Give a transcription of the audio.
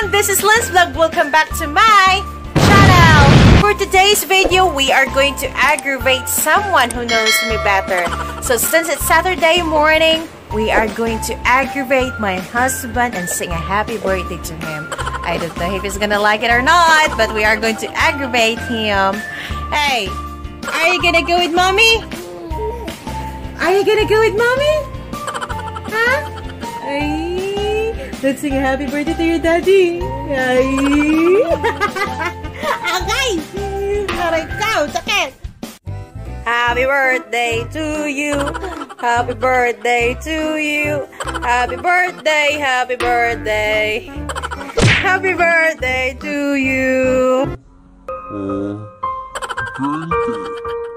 everyone! This is Lynn's Vlog. Welcome back to my channel. For today's video, we are going to aggravate someone who knows me better. So since it's Saturday morning, we are going to aggravate my husband and sing a happy birthday to him. I don't know if he's gonna like it or not, but we are going to aggravate him. Hey, are you gonna go with mommy? Are you gonna go with mommy? Huh? Ay, let's sing a happy birthday to your daddy. Ay. Okay. Alright, go. Sakit. Happy birthday to you. Happy birthday to you. Happy birthday, happy birthday. Happy birthday to you. Birthday.